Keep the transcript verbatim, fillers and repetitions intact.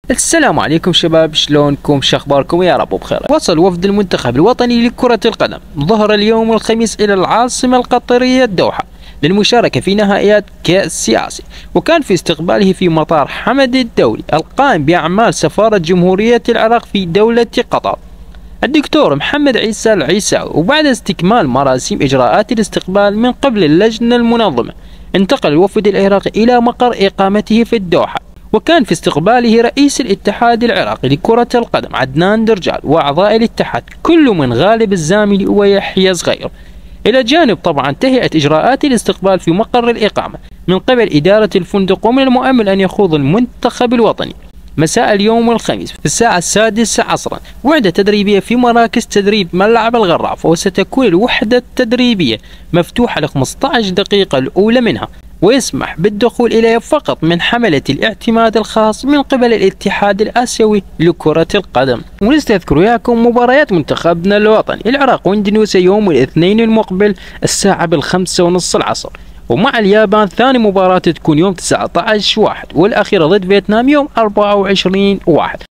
السلام عليكم شباب، شلونكم؟ شخباركم؟ يا رب بخير. وصل وفد المنتخب الوطني لكرة القدم ظهر اليوم الخميس إلى العاصمة القطرية الدوحة للمشاركة في نهائيات كأس آسيا، وكان في استقباله في مطار حمد الدولي القائم بأعمال سفارة جمهورية العراق في دولة قطر الدكتور محمد عيسى العيساوي. وبعد استكمال مراسم إجراءات الاستقبال من قبل اللجنة المنظمة، انتقل الوفد العراقي إلى مقر إقامته في الدوحة، وكان في استقباله رئيس الاتحاد العراقي لكرة القدم عدنان درجال وأعضاء الاتحاد كل من غالب الزاملي ويحيى صغير، إلى جانب طبعا تهيئة إجراءات الاستقبال في مقر الإقامة من قبل إدارة الفندق. ومن المؤمل أن يخوض المنتخب الوطني مساء اليوم الخميس في الساعة السادسة عصرا وحدة تدريبية في مراكز تدريب ملعب الغرافة، وستكون الوحدة التدريبية مفتوحة ل خمسة عشر دقيقة الأولى منها، ويسمح بالدخول إليها فقط من حملة الاعتماد الخاص من قبل الاتحاد الآسيوي لكرة القدم. ونستذكر وياكم مباريات منتخبنا الوطني العراق واندونيسيا يوم الاثنين المقبل الساعة بالخمسة ونص العصر، ومع اليابان ثاني مباراة تكون يوم تسعة عشر واحد، والأخيرة ضد فيتنام يوم أربعة وعشرين واحد.